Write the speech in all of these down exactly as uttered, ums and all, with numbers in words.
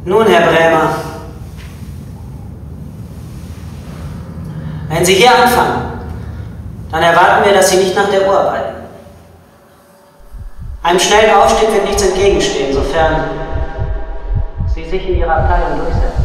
Nun, Herr Brämer, wenn Sie hier anfangen, dann erwarten wir, dass Sie nicht nach der Uhr arbeiten. Einem schnellen Aufstieg wird nichts entgegenstehen, sofern Sie sich in Ihrer Abteilung durchsetzen.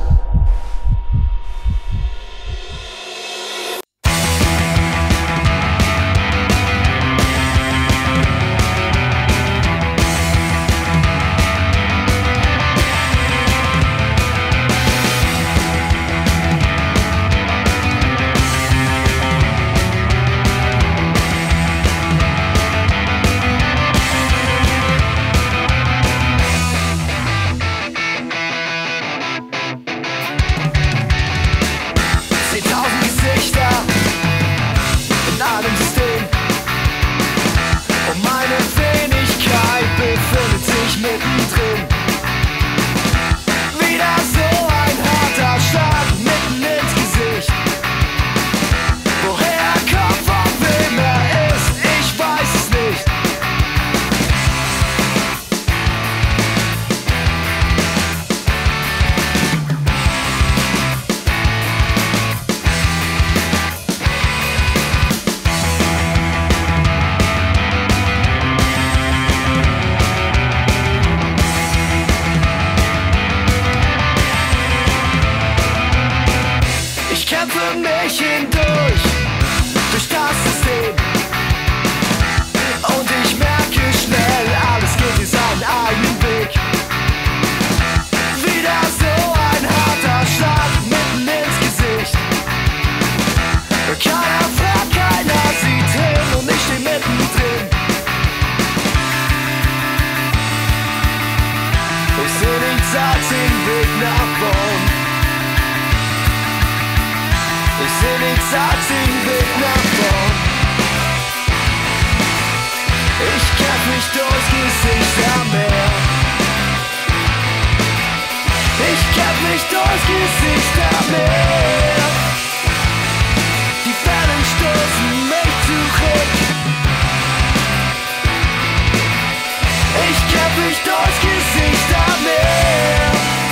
Kämpfe mich hindurch, durch das System. Und ich merke schnell, alles geht hier seinen eigenen Weg. Wieder so ein harter Schlag mitten ins Gesicht. Keiner fragt, keiner sieht hin und ich steh mittendrin. Ich seh nichts als den Weg nach vorn. Ich seh nichts als den Weg nach vorn. Ich kämpf mich durchs Gesicht am Meer. Ich kämpf mich durchs Gesicht am Meer. Die Wellen stoßen mich zurück. Ich kämpf mich durchs Gesicht am Meer.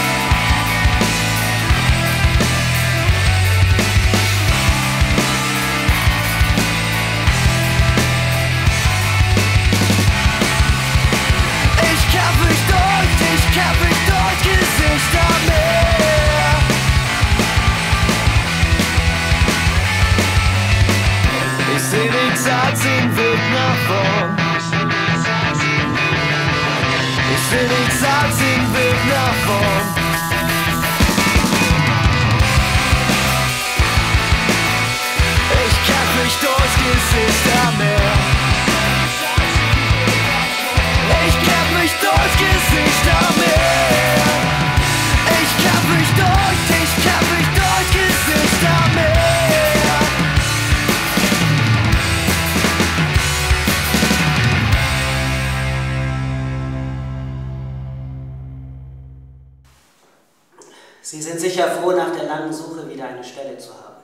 Ich seh nichts als den Weg nach vorn. Ich seh nichts als den Weg nach vorn. Ich kämpf mich durchs Gesicht am Meer. Ich kämpf mich durchs Gesicht am Meer. Ich kämpf mich durch, ich kämpf mich durchs Gesicht am Meer. Sie sind sicher froh, nach der langen Suche wieder eine Stelle zu haben.